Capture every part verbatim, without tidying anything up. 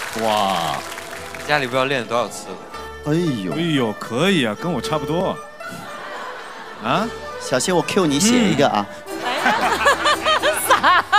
哇， 你家里不知道练了多少次了？ 哎呦， 哎呦，可以啊，跟我差不多。啊， 小心我 Q 你写一个啊。 傻。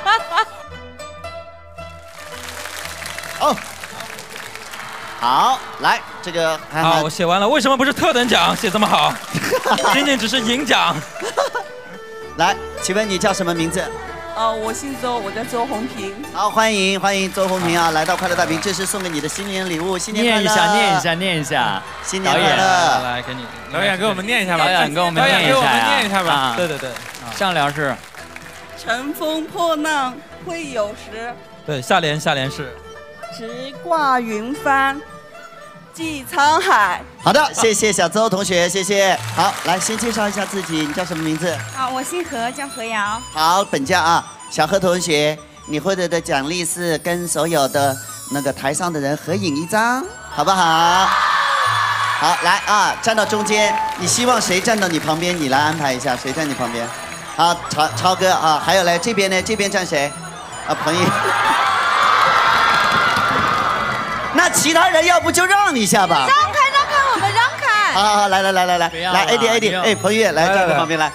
哦。 好，来这个好，我写完了。为什么不是特等奖写这么好？仅仅只是银奖。 来，请问你叫什么名字？ 呃，我姓周，我叫周红平。 好，欢迎欢迎周红平啊，来到快乐大屏，这是送给你的新年礼物，新年快乐！ 念一下，念一下，念一下。 新年快乐！ 来给你， 导演给我们念一下吧。 导演给我们念一下。 导演给我们念一下吧。 对对对， 上联是。 乘风破浪会有时。 对，下联下联是。 直挂云帆。 济沧海。 好的，谢谢小周同学，谢谢。好，来先介绍一下自己，你叫什么名字？ 啊，我姓何，叫何瑶。 好，本家啊，小何同学，你获得的奖励是跟所有的那个台上的人合影一张，好不好？好，来啊，站到中间，你希望谁站到你旁边？你来安排一下，谁站你旁边？好，超超哥啊，还有来这边呢，这边站谁？啊，彭毅。那其他人要不就让一下吧？ 让开，让开，我们让开。 好好好，来来来来来，来 A D A D， 哎，彭越来站在旁边来。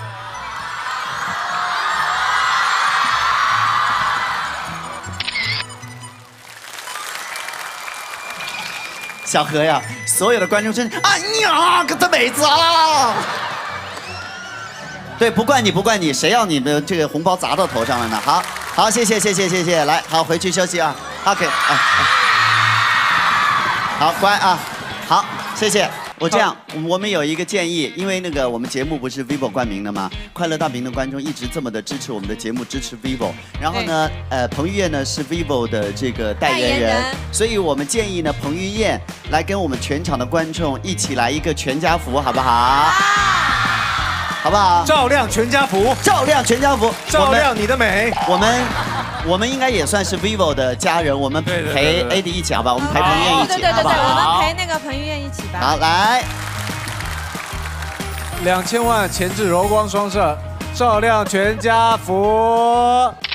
小何呀，所有的观众声，哎呀，个这妹子啊！对，不怪你，不怪你，谁要你的这个红包砸到头上了呢？好，好，谢谢，谢谢，谢谢，来，好，回去休息啊。OK， 啊。 好，乖啊，好，谢谢。我这样，我们有一个建议，因为那个我们节目不是 vivo 冠名的吗？快乐大屏的观众一直这么的支持我们的节目，支持 vivo。然后呢，呃，彭于晏呢是 vivo 的这个代言人，所以我们建议呢，彭于晏来跟我们全场的观众一起来一个全家福，好不好？好不好？ 照亮全家福， 照亮全家福， 照亮你的美。 我们。 我们应该也算是 vivo 的家人，我们陪 A D 一起好吧？我们陪彭于晏一起， 对对对对， 我们陪那个彭于晏一起吧。 好，来， 两千万前置柔光双摄，照亮全家福。